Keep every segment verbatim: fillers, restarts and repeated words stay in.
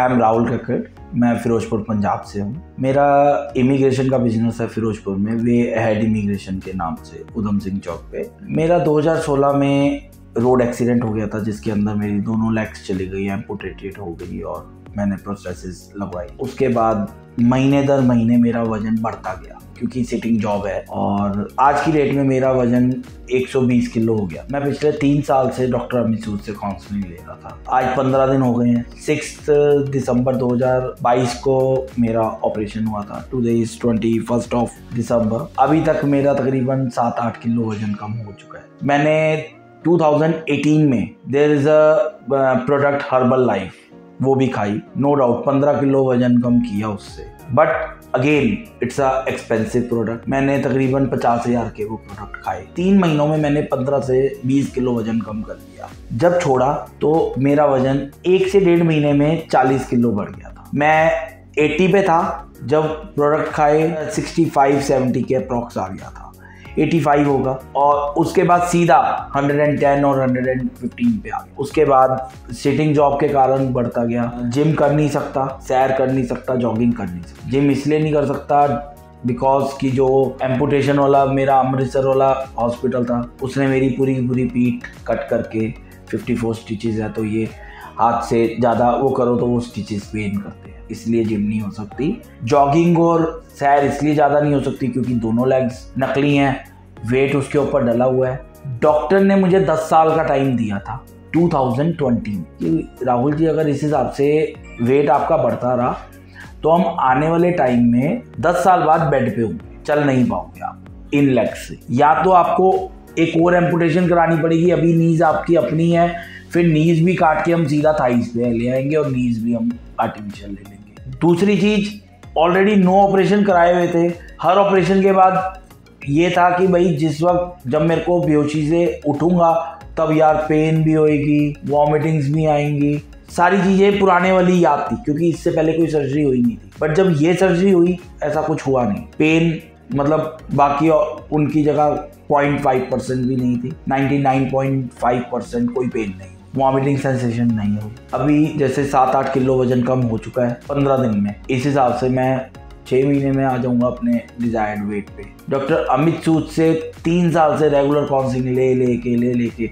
I am Rahul Kakkar, मैं फिरोजपुर पंजाब से हूँ। मेरा इमिग्रेशन का बिजनेस है फिरोजपुर में, वे हेड इमिग्रेशन के नाम से, उधम सिंह चौक पे। मेरा दो हज़ार सोलह में रोड एक्सीडेंट हो गया था, जिसके अंदर मेरी दोनों लेग्स चली गई, एम्पुटेटेड हो गई और मैंने प्रोस्थेसिस लगवाई। उसके बाद महीने दर महीने मेरा वजन बढ़ता गया, क्योंकि सिटिंग जॉब है और आज की डेट में मेरा वजन एक सौ बीस किलो हो गया। मैं पिछले तीन साल से डॉक्टर अमित सूद से काउंसलिंग ले रहा था। आज पंद्रह दिन हो गए हैं। सिक्स दिसंबर दो हज़ार बाईस को मेरा ऑपरेशन हुआ था। Today is twenty first of December. अभी तक मेरा तकरीबन सात आठ किलो वजन कम हो चुका है। मैंने दो हज़ार अठारह में there is a product Herbalife, वो भी खाई। नो डाउट पंद्रह किलो वजन कम किया उससे, but again it's a expensive product. मैंने तकरीबन पचास हजार के वो प्रोडक्ट खाए। तीन महीनों में मैंने पंद्रह से बीस किलो वजन कम कर लिया। जब छोड़ा तो मेरा वजन एक से डेढ़ महीने में चालीस किलो बढ़ गया था। मैं अस्सी पे था, जब प्रोडक्ट खाए पैंसठ सत्तर के अप्रॉक्स आ गया था, पचासी होगा, और उसके बाद सीधा एक सौ दस और एक सौ पंद्रह पे आ गया। उसके बाद सिटिंग जॉब के कारण बढ़ता गया। जिम कर नहीं सकता, सैर कर नहीं सकता, जॉगिंग कर नहीं सकता। जिम इसलिए नहीं कर सकता बिकॉज की जो एम्पुटेशन वाला मेरा अमृतसर वाला हॉस्पिटल था, उसने मेरी पूरी पूरी पीठ कट करके चौवन स्टिचेस है, तो ये हाथ से ज़्यादा वो करो तो वो स्टिचेस पेन करते हैं, इसलिए जिम नहीं हो सकती। जॉगिंग और सैर इसलिए ज़्यादा नहीं हो सकती क्योंकि दोनों लेग्स नकली हैं, वेट उसके ऊपर डला हुआ है। डॉक्टर ने मुझे दस साल का टाइम दिया था दो हज़ार बीस में कि राहुल जी, अगर इस हिसाब से वेट आपका बढ़ता रहा तो हम आने वाले टाइम में दस साल बाद बेड पे होंगे, चल नहीं पाओगे आप इन लेग्स से। या तो आपको एक और एम्पुटेशन करानी पड़ेगी। अभी नीज आपकी अपनी है, फिर नीज भी काट के हम सीधा थाइस पे ले आएंगे और नीज भी हम आर्टिफिशियल ले लेंगे। दूसरी चीज, ऑलरेडी नो ऑपरेशन कराए हुए थे। हर ऑपरेशन के बाद ये था कि भाई जिस वक्त जब मेरे को बेहोशी से उठूंगा तब यार पेन भी होएगी, वॉमिटिंग्स भी आएंगी, सारी चीज़ें पुराने वाली याद थी, क्योंकि इससे पहले कोई सर्जरी हुई नहीं थी। बट जब ये सर्जरी हुई ऐसा कुछ हुआ नहीं। पेन मतलब बाकी उनकी जगह पॉइंट फाइव परसेंट भी नहीं थी, ninety nine point five percent कोई पेन नहीं, वॉमिटिंग सेंसेशन नहीं हुई। अभी जैसे सात आठ किलो वजन कम हो चुका है पंद्रह दिन में। इस हिसाब से मैं छः महीने में आ जाऊंगा अपने डिजायर्ड वेट पे। डॉक्टर अमित सूद से तीन साल से रेगुलर काउंसलिंग ले लेके ले लेके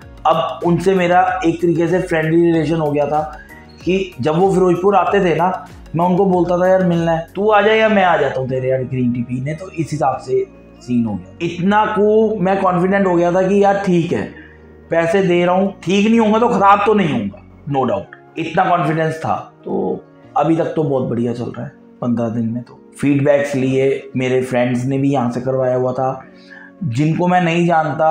अब उनसे मेरा एक तरीके से फ्रेंडली रिलेशन हो गया था कि जब वो फिरोजपुर आते थे ना, मैं उनको बोलता था यार मिलना है, तू आ जाए या मैं आ जाता हूँ तेरे यार ग्रीन टी पीने। तो इस हिसाब से सीन हो गया। इतना को मैं कॉन्फिडेंट हो गया था कि यार ठीक है, पैसे दे रहा हूँ, ठीक नहीं होगा तो खराब तो नहीं होगा, नो डाउट, इतना कॉन्फिडेंस था। तो अभी तक तो बहुत बढ़िया चल रहा है। पंद्रह दिन में तो फीडबैक्स लिए, मेरे फ्रेंड्स ने भी यहाँ से करवाया हुआ था, जिनको मैं नहीं जानता,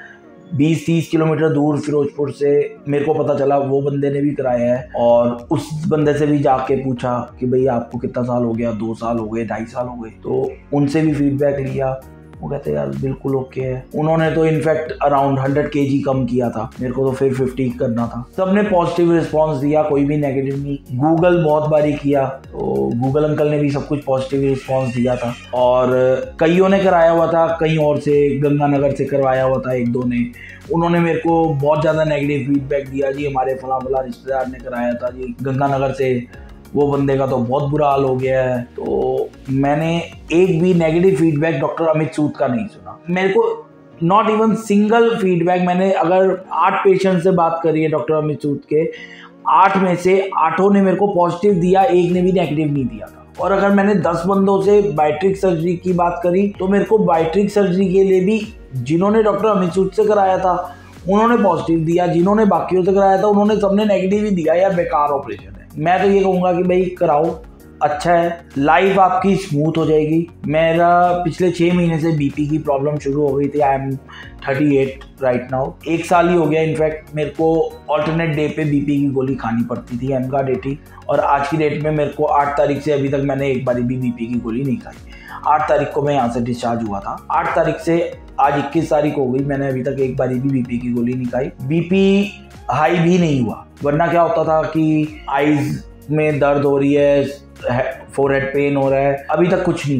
बीस तीस किलोमीटर दूर फिरोजपुर से मेरे को पता चला वो बंदे ने भी कराया है। और उस बंदे से भी जाके पूछा कि भाई आपको कितना साल हो गया, दो साल हो गए, ढाई साल हो गए, तो उनसे भी फीडबैक लिया। वो कहते यार बिल्कुल ओके है। उन्होंने तो इनफैक्ट अराउंड हंड्रेड केजी कम किया था, मेरे को तो फिर फिफ्टी करना था। सबने पॉजिटिव रिस्पांस दिया, कोई भी नेगेटिव नहीं। गूगल बहुत बारी किया तो गूगल अंकल ने भी सब कुछ पॉजिटिव रिस्पांस दिया था। और कईयों ने कराया हुआ था, कहीं और से, गंगानगर से करवाया हुआ था एक दो ने, उन्होंने मेरे को बहुत ज़्यादा नेगेटिव फीडबैक दिया। जी हमारे फला फला रिश्तेदार ने कराया था जी गंगानगर से, वो बंदे का तो बहुत बुरा हाल हो गया है। तो मैंने एक भी negative feedback doctor Amit Sood का नहीं सुना। मेरे को नॉट इवन सिंगल फीडबैक, मैंने अगर आठ पेशेंट से बात करी है डॉक्टर अमित सूद के, आठ में से आठों ने मेरे को पॉजिटिव दिया, एक ने भी नेगेटिव नहीं दिया था। और अगर मैंने दस बंदों से बायोट्रिक सर्जरी की बात करी तो मेरे को बायोट्रिक सर्जरी के लिए भी जिन्होंने डॉक्टर अमित सूद से कराया था उन्होंने पॉजिटिव दिया, जिन्होंने बाकियों से कराया था उन्होंने सबने नेगेटिव ही दिया, यार बेकार ऑपरेशन है। मैं तो ये कहूँगा कि भाई कराओ, अच्छा है, लाइफ आपकी स्मूथ हो जाएगी। मेरा पिछले छः महीने से बीपी की प्रॉब्लम शुरू हो गई थी। I am thirty eight right now, एक साल ही हो गया। इनफैक्ट मेरे को ऑल्टरनेट डे पे बीपी की गोली खानी पड़ती थी, एमगार्ड एटी, और आज की डेट में मेरे को आठ तारीख से अभी तक मैंने एक बार भी बीपी की गोली नहीं खाई। आठ तारीख को मैं यहाँ से डिस्चार्ज हुआ था, आठ तारीख से आज इक्कीस तारीख हो गई, मैंने अभी तक एक बार भी बीपी की गोली नहीं खाई। बीपी हाई भी नहीं हुआ, वरना क्या होता था कि आईज में दर्द हो रही है, फोरहेड पेन हो रहा है, अभी तक कुछ नहीं हुआ।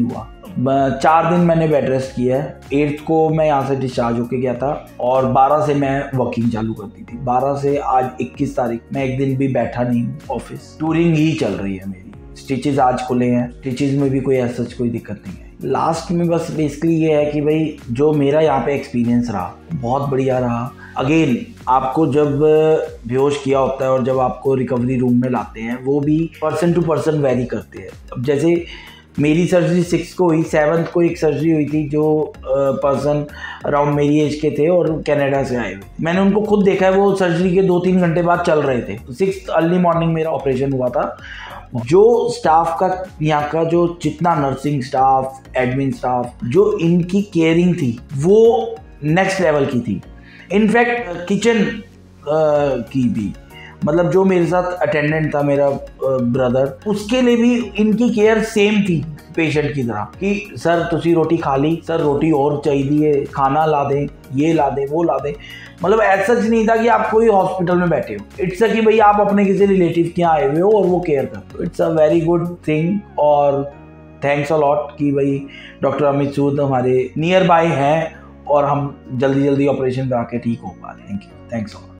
चार दिन मैंने बेड रेस्ट किया है। एट्थ को मैं यहाँ से डिस्चार्ज होके गया था और बारह से मैं वर्किंग चालू कर दी थी। बारह से आज इक्कीस तारीख मैं एक दिन भी बैठा नहीं हूँ ऑफिस, टूरिंग ही चल रही है मेरी। स्टिचेस आज खुले हैं, स्टिचेस में भी कोई ऐसा कोई दिक्कत नहीं है। लास्ट में बस बेसिकली ये है कि भाई जो मेरा यहाँ पे एक्सपीरियंस रहा बहुत बढ़िया रहा। अगेन आपको जब बेहोश किया होता है और जब आपको रिकवरी रूम में लाते हैं वो भी पर्सन टू पर्सन वेरी करते हैं। अब जैसे मेरी सर्जरी सिक्स को हुई, सेवन्थ को एक सर्जरी हुई थी जो पर्सन अराउंड मेरी एज के थे और कनाडा से आए हुए। मैंने उनको खुद देखा है, वो सर्जरी के दो तीन घंटे बाद चल रहे थे। सिक्स अर्ली मॉर्निंग मेरा ऑपरेशन हुआ था। जो स्टाफ का यहाँ का जो जितना नर्सिंग स्टाफ, एडमिन स्टाफ, जो इनकी केयरिंग थी वो नेक्स्ट लेवल की थी। इनफैक्ट किचन की भी, मतलब जो मेरे साथ अटेंडेंट था मेरा ब्रदर, उसके लिए भी इनकी केयर सेम थी पेशेंट की तरह कि सर तुसी रोटी खा ली, सर रोटी और चाहिए, खाना ला दें, ये ला दें, वो ला दें। मतलब ऐसा नहीं था कि आप कोई हॉस्पिटल में बैठे हो। इट्स अ कि भाई आप अपने किसी रिलेटिव के यहाँ आए हुए हो और वो केयर करते हो। It's a very good thing और थैंक्स अ लॉट कि भाई डॉक्टर अमित सूद हमारे नियर बाय हैं और हम जल्दी जल्दी ऑपरेशन करा के ठीक हो पा रहे हैं। Thank you, thanks a lot.